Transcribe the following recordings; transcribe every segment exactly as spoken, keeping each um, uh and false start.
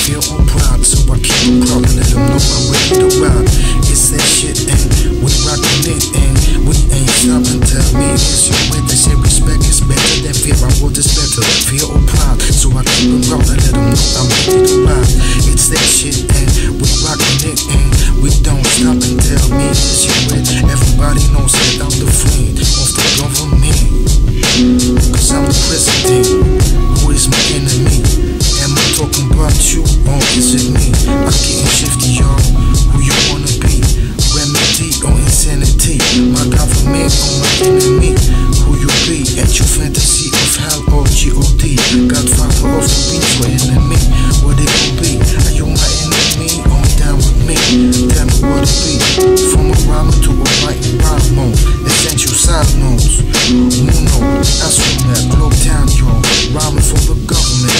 feel all proud, so I keep them proud and let them know I'm ready to ride. It's that shit and we rockin' it and we ain't stopping. Tell me it's your way. They say respect is better than fear. I want this better. Feel all proud, so I keep them proud and let them know I'm ready to ride. It's that shit and we rockin' it and we don't stop and tell me it's your way. Everybody knows that I'm the friend of the government, cause I'm the president. Who is my enemy? Am I talking about you or is it me? I'm getting shifty, y'all. Who you wanna be? Remedy or insanity? My government or my enemy? Who you be? At your fantasy of hell or G O D? Godfather of the beats or enemy? What it gon' be? Are you my enemy or down with me? Tell me what it be. From a rhyme to a right rhyme mode. Essential side notes. Uno, that's from that globe town, y'all. Rhyming for the government,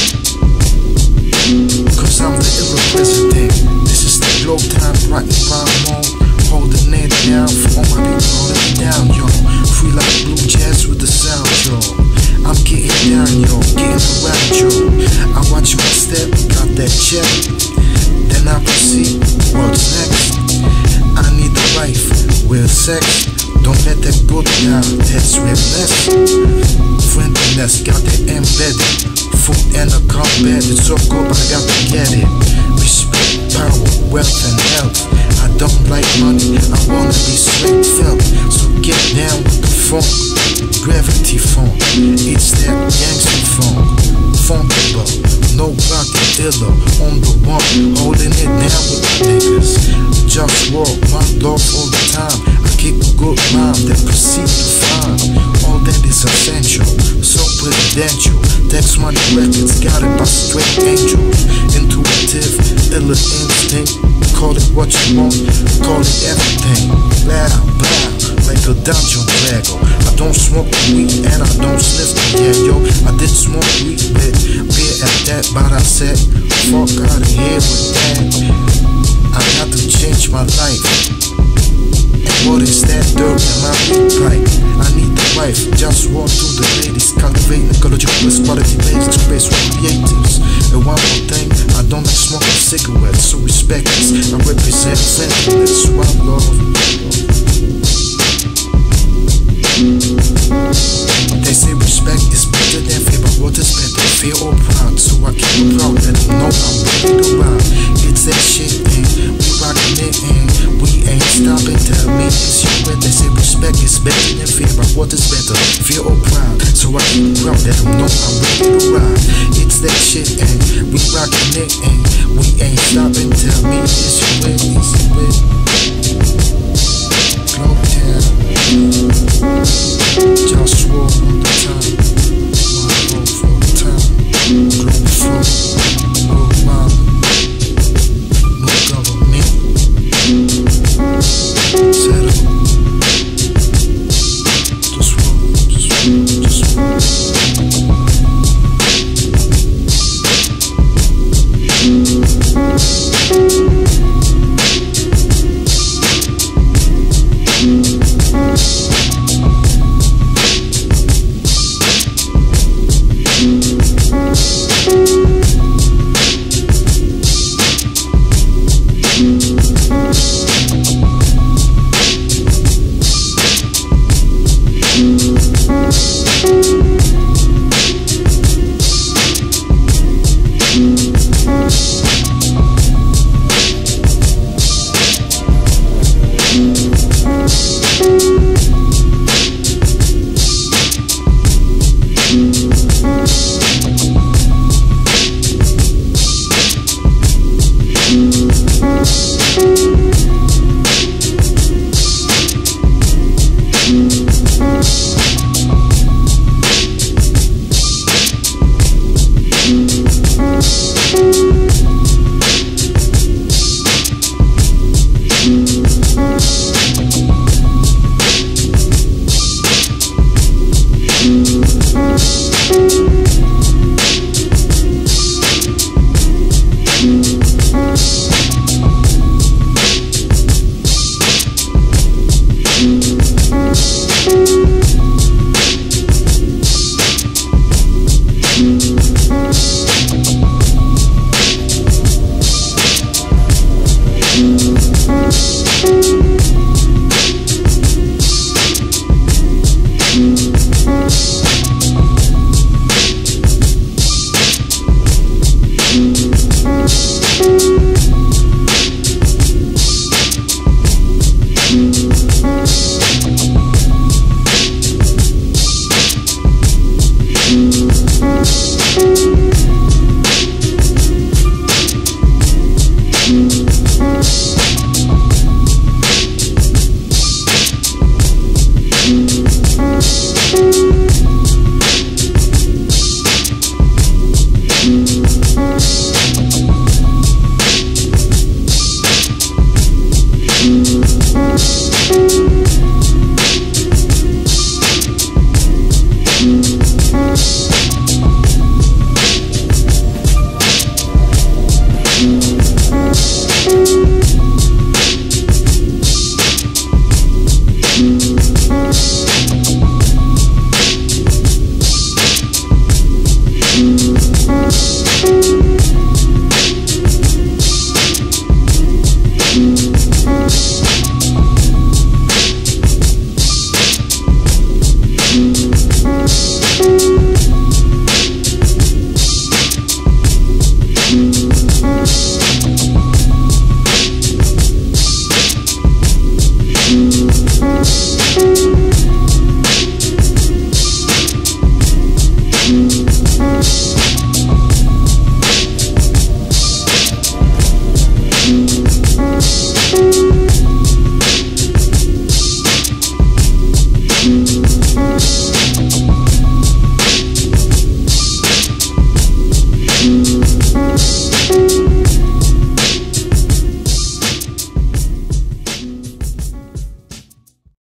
cause I'm the era president. This is the globe time, right rhyme mode. Holding it down for all my people, holding it down, y'all. Free like blue jazz with the sound, y'all. I'm getting down, y'all, getting around, y'all. I watch my step, got that check. Then I proceed, what's next? I need a wife with sex. Don't let that go down, that's realness. Friendliness, got it embedded. Food and a combat, it's so good, but I got to get it. Respect, power, wealth and health. I don't like money, I wanna be straight felt. So get down with the funk, gravity funk. It's that gangster funk, funkable, no rockin' iller. On the one, holding it down with the niggas. JustWar, my love all the time. I kick a good rhyme, then proceed to find all that is essential, so presidential. Text Money Records, got it by straight angels. Intuitive, iller instinct. Call it what you want, call it everything. Blah, blah, like a dungeon dragger. I don't smoke weed and I don't sniff the yeah, yo. I did smoke weed, but beer at that, but I said, fuck out of here with that. I got to change my life. And what is that dirt in my big pipe? I need the wife, just walk to the ladies. Cultivating ecological plus quality based space with creatives. And one more thing, I don't like smoking cigarettes, so respect this. I represent friendliness, one love. They say respect is better than fear, but what is better? Fear or proud, so I keep it proud. Let them know I'm ready to ride. It's that shit and we rockin' it and we ain't stopping. Tell me it's your way. They say respect is better than fear, but what is better? Fear or proud, so I keep it proud. Let them know I'm ready to ride. It's that shit and we rockin' it and we ain't stopping. Tell me it's your way, it's your way. Globe town, JustWar all the time. OneLove all the time. Globalfirm, worldwide, no government. Settle. JustWar, JustWar, JustWar. We'll be right back.